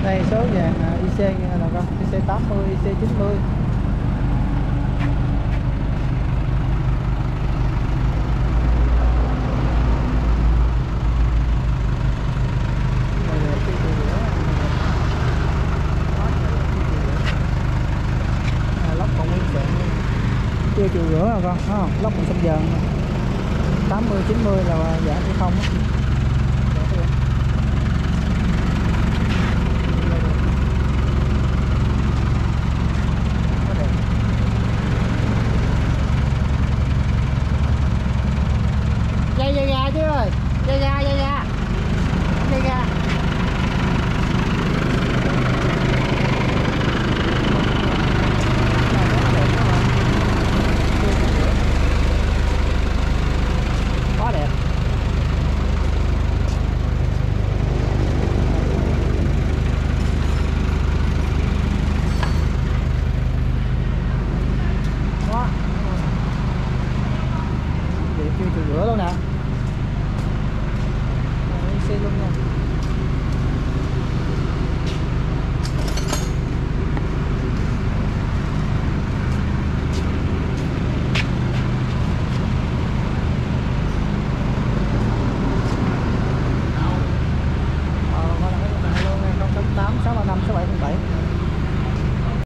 Đây số vàng IC là con IC 80, IC 90. Lốc còn nguyên vẹn, chưa chịu rửa rồi con, thấy không? Lốc còn xanh dần, 80, 90 là giảm hay không á. Dây ga chứ ơi, dây ga dây ga quá đẹp. Đó, vậy chưa rửa luôn nè.